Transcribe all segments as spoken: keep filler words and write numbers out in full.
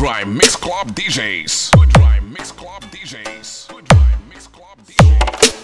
Rhyme Mix Club D Js. Good Rhyme Mix Club D Js. Good Rhyme Mix Club D Js.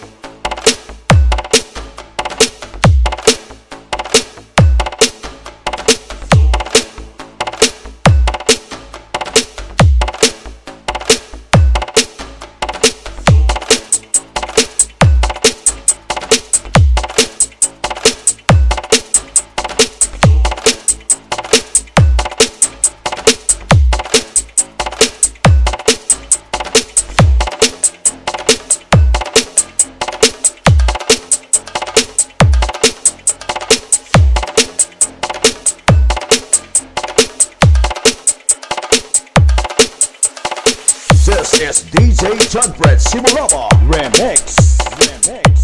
This is D J John-Brett Simulaba Remix. Remix.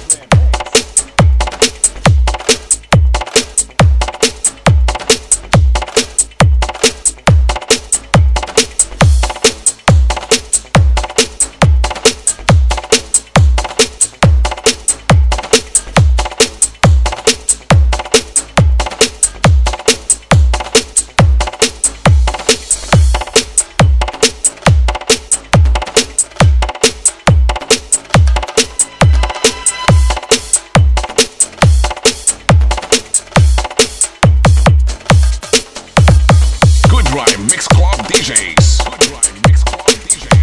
Rhyme Mix Club D Js. Good Rhyme Mix Club D Js.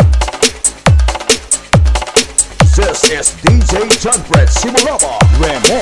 This is D J John-Brett Simulaba Remix.